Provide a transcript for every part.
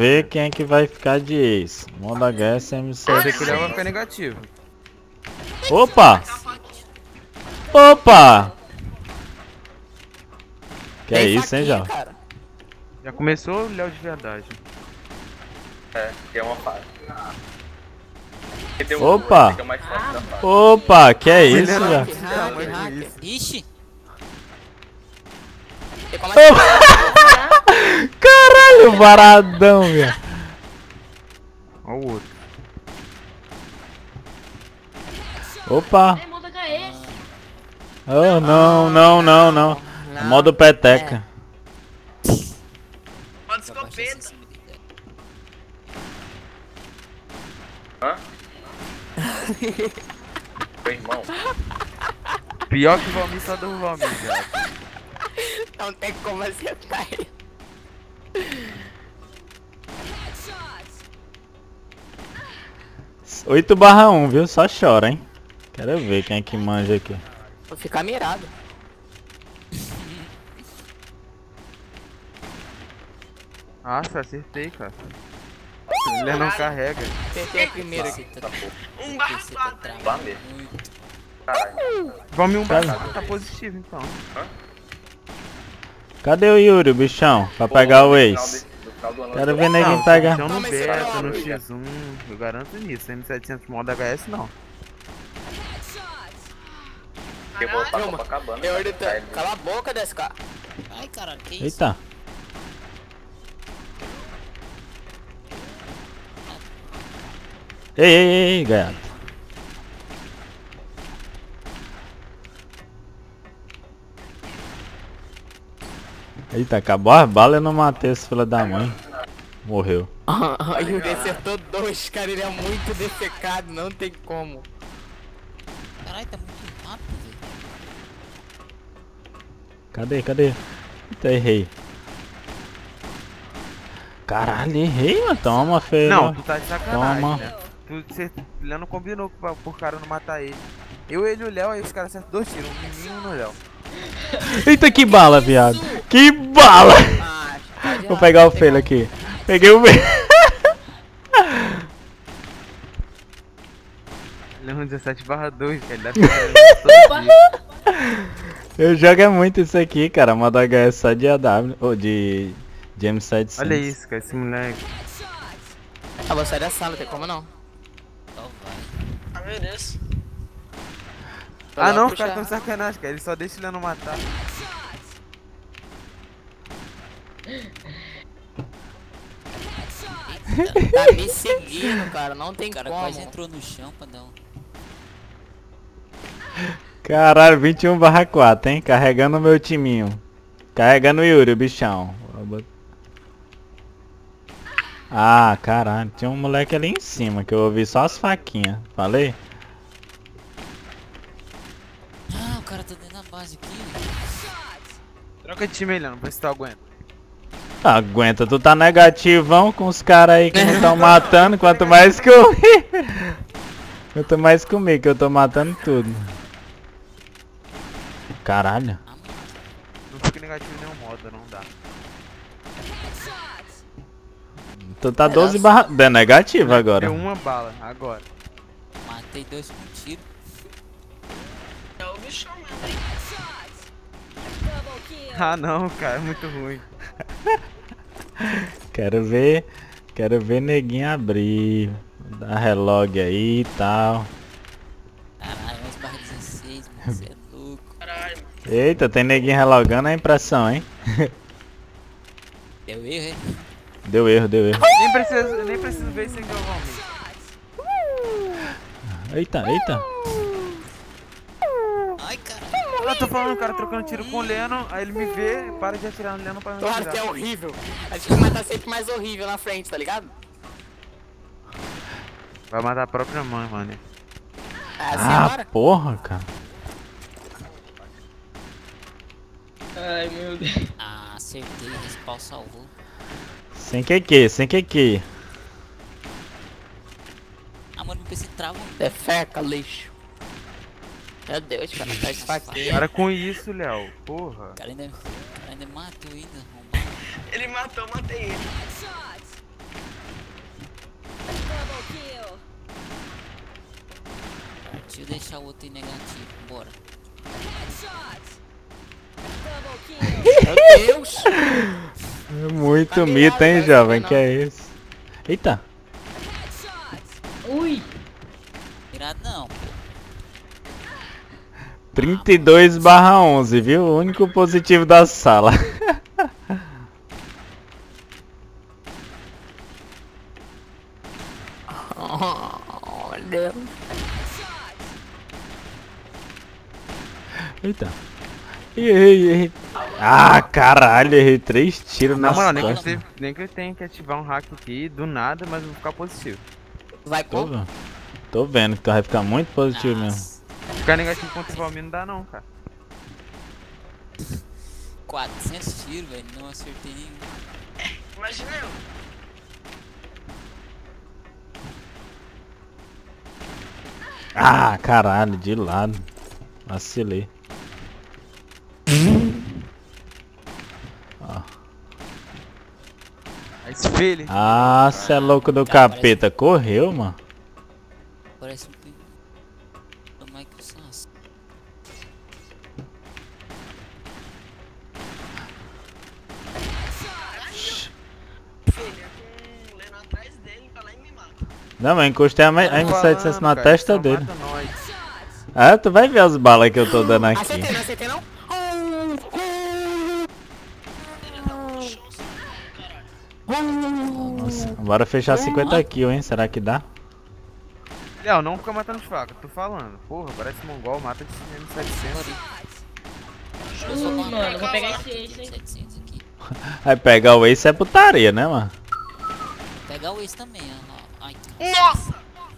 ver quem é que vai ficar de ex. Modo HS M7. Esse aqui vai ficar negativo. Opa! Opa! Que é isso, hein, João? Já começou o Léo de verdade. É, que é uma fase. Opa! Que é o mais forte da fase. Opa, que é isso, já? Ixi. Caralho, varadão, velho. Olha o outro. Opa! É modo HS. Oh, não. Modo peteca. Modo escopeta. Hã? Meu irmão. Pior que o Valmir, só do Valmir, já. Não tem como acertar ele. 8/1, viu? Só chora, hein? Quero ver quem é que manja aqui. Vou ficar mirado. Nossa, acertei, cara. Ele não carrega. Acertei a primeira aqui. Tá pouco. 1/4. Lá mesmo. Caralho. Valmir um barra tá positivo, então. Cadê o Yuri, o bichão? Pra pegar o ex. Quero ver ninguém pegar. Então no Toma esse beta, drone. no X1, eu garanto nisso. M700 modo HS não. Eu vou pra Copacabana. Eu olho tanto. Cala a boca, DSK. Ai, caralho, que isso? Eita. Ei, gato. Eita, acabou as balas e eu não matei esse filho da mãe. Morreu. O Yuri acertou 2, cara. Ele é muito defecado, não tem como. Caralho, tá muito rápido, velho. Cadê? Eita, errei. Caralho, errei, mano. Toma, feio. Não, tu tá de sacanagem, Toma. né? Você não combinou por cara não matar ele. Eu, ele e o Léo, aí os caras acertam 2 tiros, um em mim e um no Léo. Eita, que bala, viado. Que bala. Ah, tá de Vou errado, pegar o não tem feio como. aqui. Peguei o feio. Ele é um 17/2, cara. Ele dá pra Eu jogo muito isso aqui, cara. Modo HS só de AW. Ou de M700. Olha isso, cara, esse moleque. Ah, vou sair da sala, não tem como não. Então vai. Ah, meu Deus. Ah não, os caras tão sacanagem, cara. Ele só deixa ele não matar. Tá me seguindo, cara. Não tem O cara como. quase entrou no chão pra dar um... Caralho, 21/4, hein? Carregando o meu timinho. Carregando o Yuri, o bichão. Ah, caralho. Tinha um moleque ali em cima que eu ouvi só as faquinhas. Falei? Ah, o cara tá dentro da base aqui, velho. Troca de time aí, Leandro, pra ver se tu aguenta. Aguenta, tu tá negativão com os caras aí que não estão matando. Quanto mais comigo. Quanto mais comigo que eu tô matando tudo. Caralho. Não fica negativo em nenhum modo, não dá. Tu tá 12/... É negativo agora. Deu uma bala, agora. Matei 2 com tiro. É o bichão mesmo, hein? Ah não, cara, é muito ruim. Quero ver neguinho abrir. Dar relog aí e tal. Caralho, 11/16, mano. Você é louco. Caralho. Eita, tem neguinho relogando a impressão, hein? Deu erro, hein? Deu erro. Nem preciso ver isso aqui, Valmir. Eita. Ai, caralho. Eu tô falando, o cara trocando tiro com o Leno, aí ele me vê, para de atirar no Leno pra me Claro que é atirar. horrível. A gente vai matar sempre mais horrível na frente, tá ligado? Vai matar a própria mãe, mano. É assim Ah, agora. porra, cara. Ai, meu Deus. Ah, acertei. Respawn salvou. Sem QQ. Ah, mano, meu PC trava. Defeca, lixo. Meu Deus, cara, tá esfaqueado. Para com isso, Léo. Porra. O cara ainda matou ainda. Arrombado. Ele matou, matei ele. Partiu deixar o outro em negativo. Bora. Meu Deus! É muito Tá mito, ligado, hein, cara, jovem? não. Que é isso? Eita. Ui. Mirado não, pô. 32/11, viu? O único positivo da sala. Olha. Eita. Errei. Ah, caralho, errei 3 tiros Na nas moral, costas. nem que eu tenha que ativar um hack aqui do nada, mas eu vou ficar positivo. Vai Tô, com. tô vendo que tu vai ficar muito positivo mesmo. Nossa, Ficar negativo contra o Valmir não dá não, cara. 400 tiros, velho. Não acertei nenhum. Imagina eu. Ah, caralho, de lado. Vacilei. Ó. Aí espelho. Ah, cê é louco do capeta. Correu, mano. Parece um pingo do Michael Sans. Filho, com o Leno atrás dele, vai lá e me mata. Não, mas eu encostei a M700 na Cara, testa só dele. mata nós. Ah, tu vai ver as balas que eu tô dando aqui. Acertei, não acertei não? Nossa, bora fechar 50 kills, hein? Será que dá? Léo, não fica matando de faca, tô falando. Porra, parece mongol, mata de M700. Eu sou bom, Mano, vou pegar esse ace aí. 700 aqui. Vai pegar o Ace é putaria, né, mano? Vou pegar o Ace também, ó. Ai, Nossa!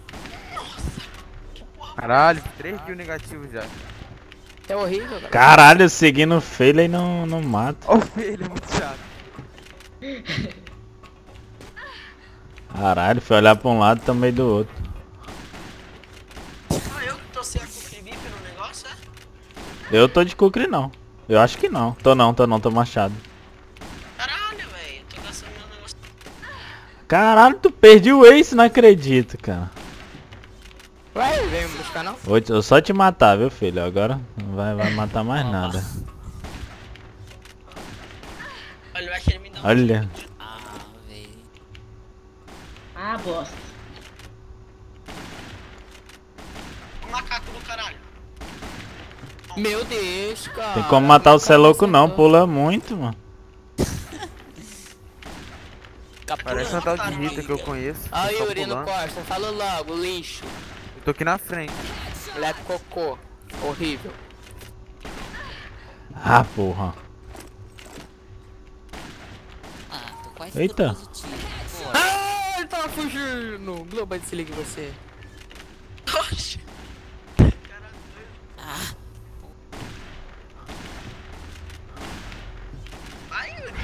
Caralho, 3 kills negativos já. É horrível, cara. Caralho, seguindo o Failey não mata. Ó o filho, é muito chato. Caralho, foi olhar pra um lado e também do outro. Ah, eu que tô sem a cookie VIP no negócio, é? Eu tô de Kukri não. Eu acho que não. Tô machado. Caralho, velho. Tô gastando meu negócio. Caralho, tu perdi o Ace, não acredito, cara. Vai, vem me buscar não? Eu só te matar, viu, filho? Agora não vai matar mais nada. Olha, vai que ele me dá um Olha. ah, velho. Ah, bosta. macaco do caralho. Meu Deus, cara. Tem como matar o cê louco não, pula muito, mano. Parece uma tal de Rita que eu conheço. Ó, tô Yuri no pulando. Costa, fala logo, lixo. Eu tô aqui na frente. Moleque cocô. Horrível. Ah, porra. Ah, tô quase Eita. todo positivo. Bora. Ah, ele tava fugindo. Globo, se liga em você. Oxi. Ah, Vai, Yuri.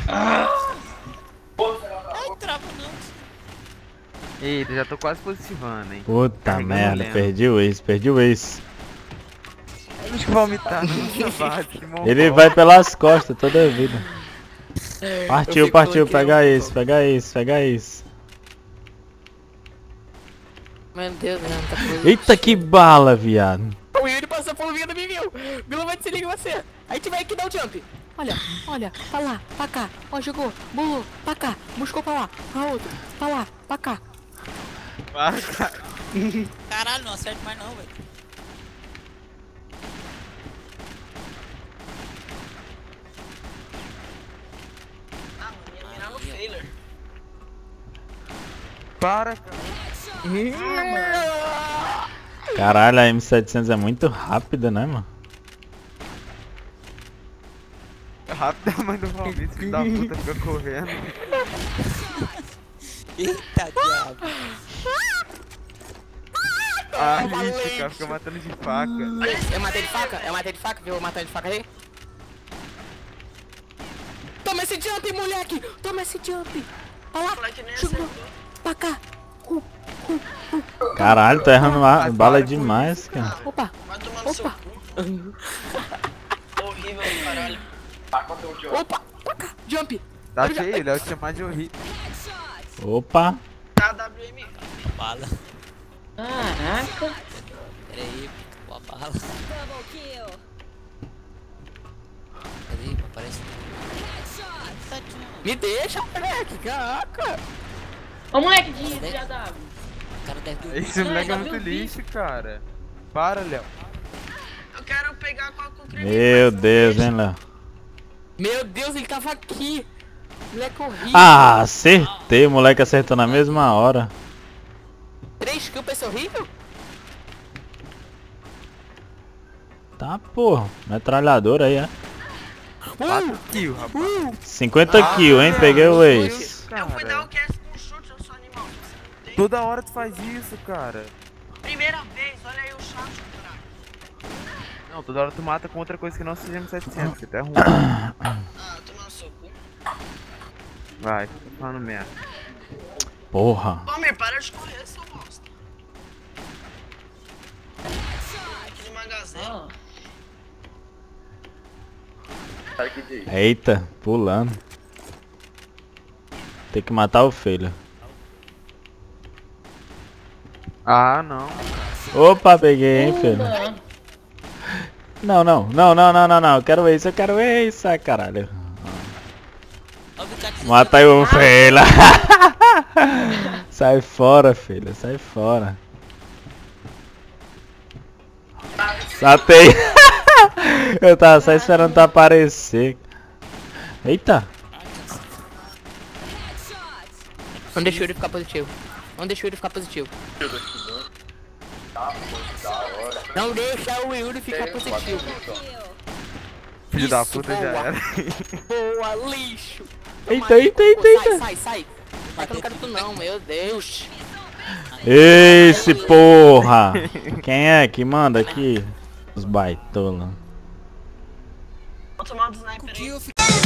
ai, trava não. Eita, já tô quase positivando, hein. Puta Carregando merda, lento. perdi o Ace. Eles que vomitar na nossa base, que mongol. Ele vai pelas costas toda a vida. Eu Partiu, fico partiu, aqui, pega eu- esse, pega esse, pega esse. Meu Deus, não tá positivo. Eita, que bala, viado. O Yuri passou por vida, me viu. Globo vai se liga em você. Aí tu vai aqui dar o jump. Olha, olha, pra lá, pra cá. Ó, jogou, bolou, pra cá, buscou pra lá, pra outro, pra lá, pra cá. Para, cara. Caralho, não acerto mais não, velho. Ah, mano, ia mirar no failure. Para, cara. Caralho, a M700 é muito rápida, né, mano? Rápido a mãe do Valmir, filho da puta, fica correndo. Eita, diabo. Ah, lixo, cara, fica matando de faca. Eu matei de faca? Eu matei de faca? Viu eu matando de faca aí? Toma esse jump, moleque! Toma esse jump! Olha lá! Moleque nem Jogou! acertou. Pra cá! Caralho, tá errando bala demais, cara. Opa! Vai tomar no seu Opa! cu. Horrível do caralho. Opa! Pra cá! Jump! Tá cheio, ele vai te chamar de horrível. Opa. da AWM. Uma bala. Caraca. Pera aí, uma bala. Cadê? Aparece. Me deixa, moleque. Caraca. Ô moleque de AW. O cara deve dormir. Esse moleque é já muito viu o vídeo? lixo, cara. Para, Léo. Eu quero pegar com o crime. Meu Deus, hein, Léo. Meu Deus, ele tava aqui. Moleque horrível. Ah, acertei, o moleque acertou na mesma hora. 3 kills, esse horrível? Tá, porra. Metralhadora aí, é. 4 kills, rapaz. 50 kills, hein? Peguei o Ace. Eu fui dar Cara, o cast com chute, eu sou animal. toda hora tu faz isso, cara. Primeira vez, olha aí o chat, caralho. Não, toda hora tu mata com outra coisa que não seja M700, que até é ruim. Ah, toma no seu cu. Vai, tô falando merda. Porra. Palmer, para de correr, seu bosta. Aquele magazine. Ó. Sai que diz. Eita, pulando. Tem que matar o filho. Ah, não. Opa, peguei, hein, filho. Pumba. Não. Eu quero Ace, ai, caralho. Olha o cara que Mata aí o filho. Sai fora, filho, sai fora. Matei. Eu tava só esperando tu aparecer. Eita. Não deixa ele ficar positivo. Não deixa ele ficar positivo. Não deixa o Yuri ficar positivo. Filho da Isso, puta, já boa. era. Boa, lixo. Eita, eita, eita, eita. Sai. Sai que eu não quero tu não, meu Deus. Esse porra. Quem é que manda aqui? Os baitola. Vou tomar um sniper aí. eu fico.